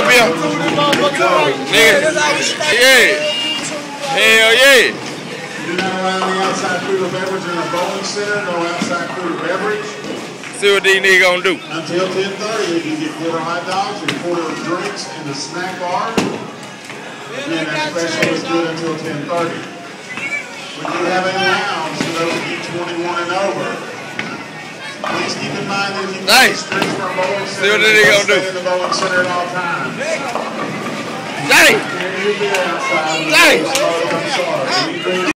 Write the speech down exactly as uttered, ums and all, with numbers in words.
on, Bill. Nigga. Yeah. Hell yeah. You're not allowing the outside food or beverage in a bowling center. No outside food or beverage. See what these niggas gonna do. Until ten thirty, you can get quarter hot dogs and quarter drinks in the snack bar. Again, that special is good until ten thirty. We do have a lounge for those of you twenty-one and over. Please keep in mind that if you nice. Drinks from a bowling center, see what they gonna do. Stay in the bowling center at all times. Dang! Dang!